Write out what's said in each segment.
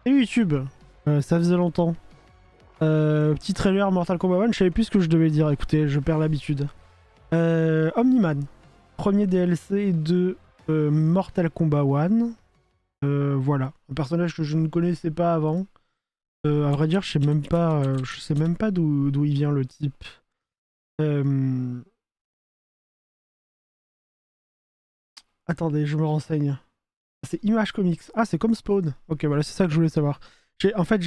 Salut YouTube, ça faisait longtemps. Petit trailer Mortal Kombat 1, je savais plus ce que je devais dire, écoutez, je perds l'habitude. Omniman, premier DLC de Mortal Kombat 1. Voilà, un personnage que je ne connaissais pas avant. À vrai dire, je sais même pas d'où il vient le type. Attendez, je me renseigne. C'est Image Comics. Ah, c'est comme Spawn. Ok, voilà, c'est ça que je voulais savoir. En fait,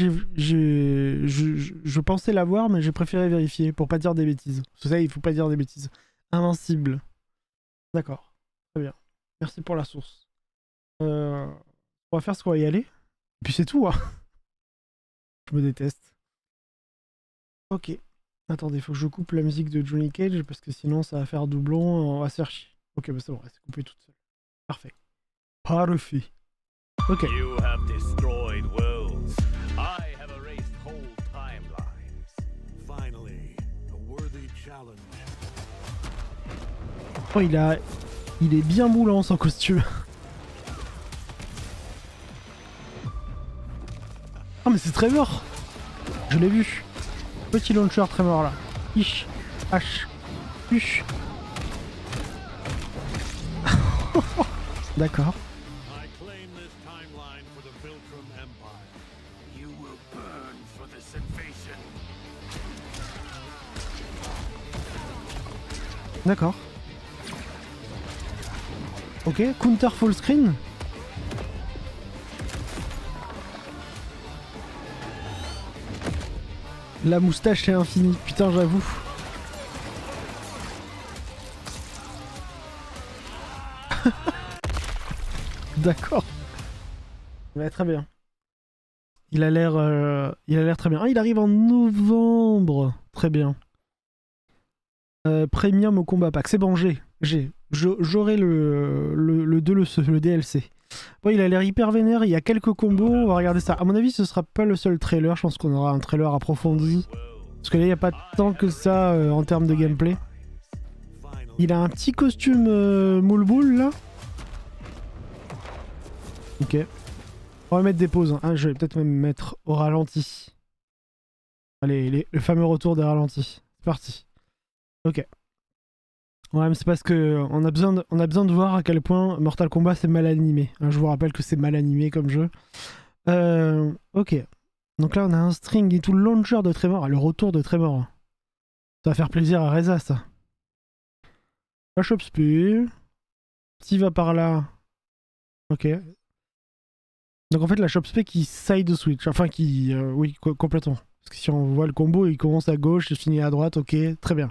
je pensais l'avoir, mais j'ai préféré vérifier pour pas dire des bêtises. Parce que ça, il faut pas dire des bêtises. Invincible. D'accord. Très bien. Merci pour la source. On va faire ce qu'on va y aller. Et puis c'est tout, hein. Je me déteste. Ok. Attendez, faut que je coupe la musique de Johnny Cage parce que sinon ça va faire doublon. On va se faire chier. Ok, bah c'est bon, c'est coupé toute seule. Parfait. Parfait. Ok. You have destroyed worlds. I have erased whole timelines. Finally, a worthy challenge. Oh, il est bien moulant son costume. Oh, mais c'est Trevor. Je l'ai vu. Petit launcher Trevor là. Ish. H. Huch. D'accord. I claim this timeline for the Viltrum Empire. You will burn for this invasion. D'accord. Ok, counter full screen. La moustache est infinie, putain j'avoue. D'accord. Ouais, très bien. Il a l'air très bien. Ah, il arrive en novembre. Très bien. Premium au combat pack. C'est bon, j'aurai le DLC. Bon, il a l'air hyper vénère. Il y a quelques combos. On va regarder ça. À mon avis, ce sera pas le seul trailer. Je pense qu'on aura un trailer approfondi. Parce que là, il n'y a pas tant que ça en termes de gameplay. Il a un petit costume moule boule là. Ok. On va mettre des pauses. Hein. Je vais peut-être même mettre au ralenti. Allez, le fameux retour des ralentis. C'est parti. Ok. Ouais, mais c'est parce que on a besoin de voir à quel point Mortal Kombat c'est mal animé. Hein, je vous rappelle que c'est mal animé comme jeu. Ok. Donc là, on a un string et tout le launcher de Tremor. Ah, le retour de Tremor. Ça va faire plaisir à Reza, ça. La Shop Speed. S'il va par là. Ok. Donc en fait, la Shop Speed qui side switch. Enfin, qui. Oui, complètement. Parce que si on voit le combo, il commence à gauche, il finit à droite. Ok, très bien.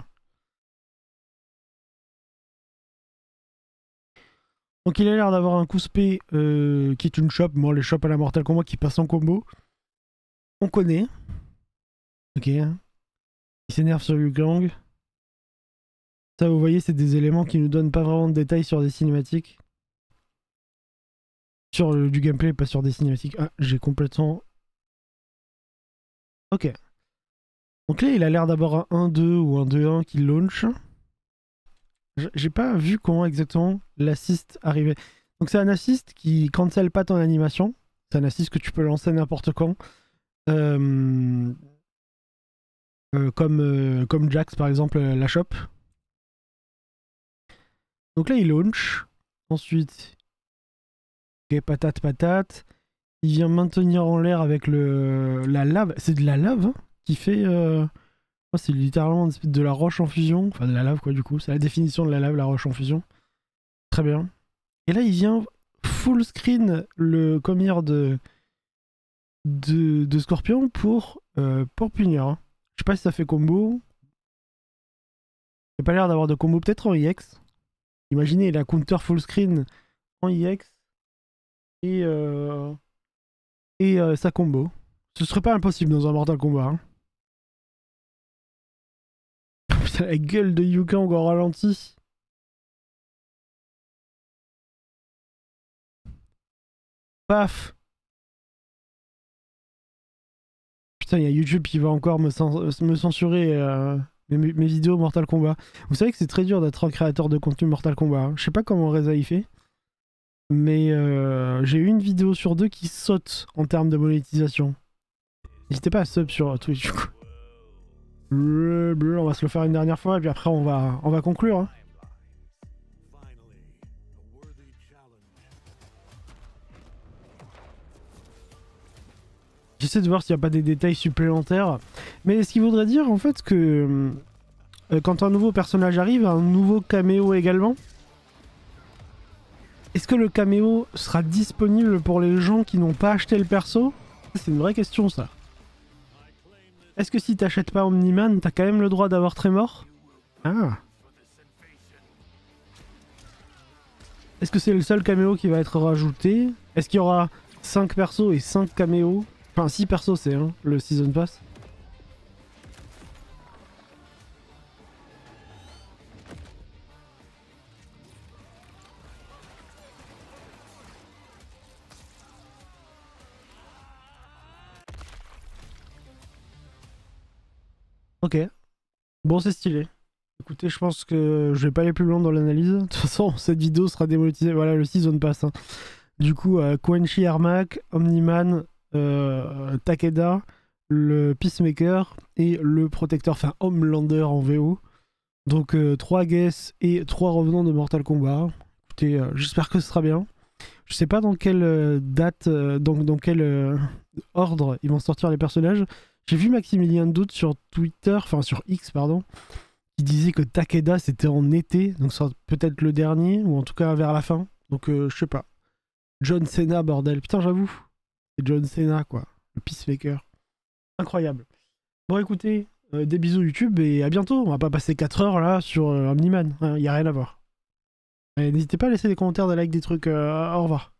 Donc il a l'air d'avoir un coup spé qui est une shop. Bon, les shops à la Mortal Kombat qui passent en combo. On connaît. Ok. Il s'énerve sur Liu Kang. Ça, vous voyez, c'est des éléments qui nous donnent pas vraiment de détails sur des cinématiques. Sur du gameplay, pas sur des cinématiques. Ah, j'ai complètement... Ok. Donc là, il a l'air d'avoir un 1-2 ou un 2-1 qui launch. J'ai pas vu comment exactement l'assist arrivait. Donc c'est un assist qui cancel pas ton animation. C'est un assist que tu peux lancer n'importe quand. Comme Jax par exemple, la shop. Donc là il launch. Ensuite, ok, patate patate. Il vient maintenir en l'air avec la lave. C'est de la lave hein, qui fait... Oh, c'est littéralement de la roche en fusion. Enfin de la lave quoi du coup. C'est la définition de la lave, la roche en fusion. Très bien. Et là il vient full screen le commire de Scorpion pour punir. Hein. Je sais pas si ça fait combo. Il n'y a pas l'air d'avoir de combo, peut-être en IX. Imaginez la counter full screen en IX et sa combo. Ce serait pas impossible dans un Mortal Kombat. Hein. Putain, la gueule de Liu Kang au ralenti. Paf. Putain, il y a YouTube qui va encore me censurer mes vidéos Mortal Kombat. Vous savez que c'est très dur d'être un créateur de contenu Mortal Kombat. Hein. Je sais pas comment Reza y fait. Mais j'ai eu une vidéo sur 2 qui saute en termes de monétisation. N'hésitez pas à sub sur Twitch du coup. On va se le faire une dernière fois et puis après on va conclure. Hein. Finally, a worthy challenge. J'essaie de voir s'il n'y a pas des détails supplémentaires. Mais ce qui voudrait dire en fait que quand un nouveau personnage arrive, un nouveau caméo également. Est-ce que le caméo sera disponible pour les gens qui n'ont pas acheté le perso? C'est une vraie question ça. Est-ce que si t'achètes pas Omniman, t'as quand même le droit d'avoir Tremor? Ah. Est-ce que c'est le seul caméo qui va être rajouté? Est-ce qu'il y aura 5 persos et 5 caméos? Enfin 6 persos c'est le Season Pass. Ok. Bon, c'est stylé. Écoutez, je pense que je vais pas aller plus loin dans l'analyse. De toute façon, cette vidéo sera démonétisée. Voilà, le Season Pass. Hein. Du coup, Quenchy Ermac, Omniman, Takeda, le Peacemaker et le Protecteur, enfin Homelander en VO. Donc 3 guests et 3 revenants de Mortal Kombat. Écoutez, j'espère que ce sera bien. Je sais pas dans quelle date, dans quel ordre ils vont sortir les personnages. J'ai vu Maximilien Doute sur Twitter, enfin sur X, pardon, qui disait que Takeda c'était en été, donc ça peut-être le dernier, ou en tout cas vers la fin. Donc je sais pas. John Cena, bordel. Putain, j'avoue. C'est John Cena, quoi. Le Peacemaker. Incroyable. Bon, écoutez, des bisous YouTube et à bientôt. On va pas passer 4 heures là sur Omniman. Y a rien à voir. N'hésitez pas à laisser des commentaires, des likes, des trucs. Au revoir.